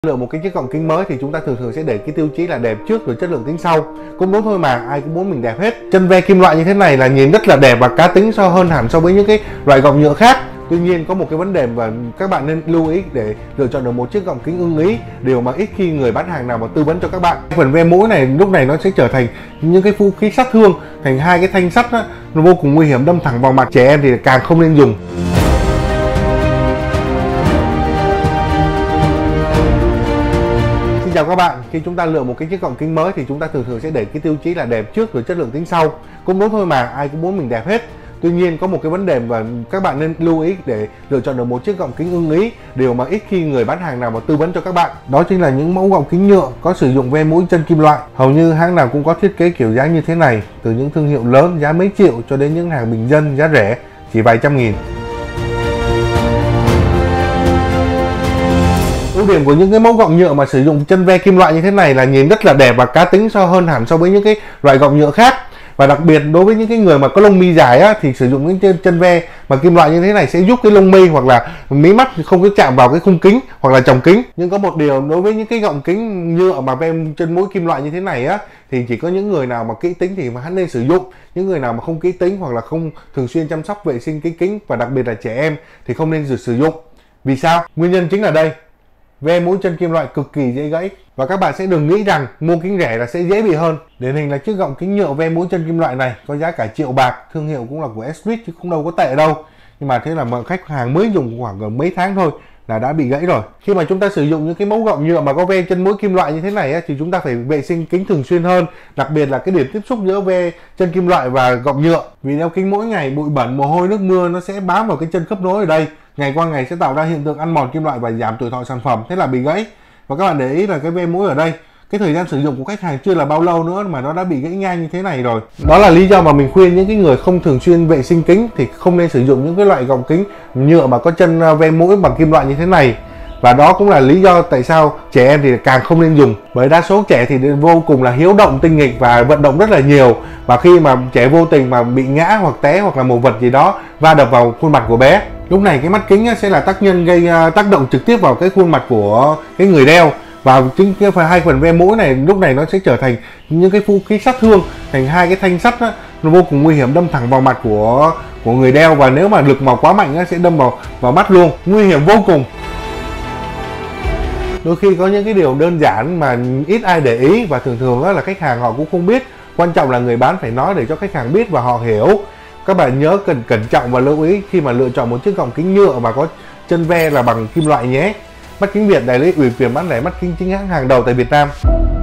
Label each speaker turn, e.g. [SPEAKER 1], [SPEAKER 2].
[SPEAKER 1] Lựa một cái chiếc gọng kính mới thì chúng ta thường sẽ để cái tiêu chí là đẹp trước rồi chất lượng tính sau. Cũng đúng thôi mà, ai cũng muốn mình đẹp hết. Chân ve kim loại như thế này là nhìn rất là đẹp và cá tính hơn hẳn so với những cái loại gọng nhựa khác. Tuy nhiên có một cái vấn đề mà các bạn nên lưu ý để lựa chọn được một chiếc gọng kính ưng ý, điều mà ít khi người bán hàng nào mà tư vấn cho các bạn. Phần ve mũi này lúc này nó sẽ trở thành những cái vũ khí sát thương, thành hai cái thanh sắt đó, nó vô cùng nguy hiểm, đâm thẳng vào mặt. Trẻ em thì càng không nên dùng. Xin chào các bạn, khi chúng ta lựa một cái chiếc gọng kính mới thì chúng ta thường sẽ để cái tiêu chí là đẹp trước rồi chất lượng tính sau. Cũng đúng thôi mà, ai cũng muốn mình đẹp hết. Tuy nhiên có một cái vấn đề mà các bạn nên lưu ý để lựa chọn được một chiếc gọng kính ưng ý, điều mà ít khi người bán hàng nào mà tư vấn cho các bạn. Đó chính là những mẫu gọng kính nhựa có sử dụng ve mũi chân kim loại. Hầu như hãng nào cũng có thiết kế kiểu dáng như thế này, từ những thương hiệu lớn giá mấy triệu cho đến những hàng bình dân giá rẻ chỉ vài trăm nghìn. Ưu điểm của những cái mẫu gọng nhựa mà sử dụng chân ve kim loại như thế này là nhìn rất là đẹp và cá tính hơn hẳn so với những cái loại gọng nhựa khác. Và đặc biệt đối với những cái người mà có lông mi dài á, thì sử dụng những chân ve mà kim loại như thế này sẽ giúp cái lông mi hoặc là mí mắt không có chạm vào cái khung kính hoặc là tròng kính. Nhưng có một điều, đối với những cái gọng kính nhựa mà ve chân mũi kim loại như thế này á, thì chỉ có những người nào mà kỹ tính thì mà hắn nên sử dụng. Những người nào mà không kỹ tính hoặc là không thường xuyên chăm sóc vệ sinh cái kính, và đặc biệt là trẻ em thì không nên sử dụng. Vì sao? Nguyên nhân chính là đây: ve mũi chân kim loại cực kỳ dễ gãy, và các bạn sẽ đừng nghĩ rằng mua kính rẻ là sẽ dễ bị hơn. Điển hình là chiếc gọng kính nhựa ve mũi chân kim loại này có giá cả triệu bạc, thương hiệu cũng là của Esrit chứ không đâu có tệ đâu. Nhưng mà thế là mà khách hàng mới dùng khoảng gần mấy tháng thôi là đã bị gãy rồi. Khi mà chúng ta sử dụng những cái mẫu gọng nhựa mà có ve chân mũi kim loại như thế này á, thì chúng ta phải vệ sinh kính thường xuyên hơn, đặc biệt là cái điểm tiếp xúc giữa ve chân kim loại và gọng nhựa. Vì đeo kính mỗi ngày, bụi bẩn, mồ hôi, nước mưa nó sẽ bám vào cái chân khớp nối ở đây, ngày qua ngày sẽ tạo ra hiện tượng ăn mòn kim loại và giảm tuổi thọ sản phẩm, thế là bị gãy. Và các bạn để ý là cái ve mũi ở đây, cái thời gian sử dụng của khách hàng chưa là bao lâu nữa mà nó đã bị gãy ngang như thế này rồi. Đó là lý do mà mình khuyên những cái người không thường xuyên vệ sinh kính thì không nên sử dụng những cái loại gọng kính nhựa mà có chân ve mũi bằng kim loại như thế này. Và đó cũng là lý do tại sao trẻ em thì càng không nên dùng, bởi đa số trẻ thì vô cùng là hiếu động, tinh nghịch và vận động rất là nhiều, và khi mà trẻ vô tình mà bị ngã hoặc té hoặc là một vật gì đó va đập vào khuôn mặt của bé, lúc này cái mắt kính sẽ là tác nhân gây tác động trực tiếp vào cái khuôn mặt của cái người đeo, và chính cái hai phần ve mũi này lúc này nó sẽ trở thành những cái vũ khí sát thương, thành hai cái thanh sắt đó, nó vô cùng nguy hiểm, đâm thẳng vào mặt của người đeo, và nếu mà lực mà quá mạnh nó sẽ đâm vào mắt luôn, nguy hiểm vô cùng. Đôi khi có những cái điều đơn giản mà ít ai để ý, và thường là khách hàng họ cũng không biết. Quan trọng là người bán phải nói để cho khách hàng biết và họ hiểu. Các bạn nhớ cần cẩn trọng và lưu ý khi mà lựa chọn một chiếc gọng kính nhựa mà có chân ve là bằng kim loại nhé. Mắt Kính Việt, đại lý ủy quyền bán lẻ mắt kính chính hãng hàng đầu tại Việt Nam.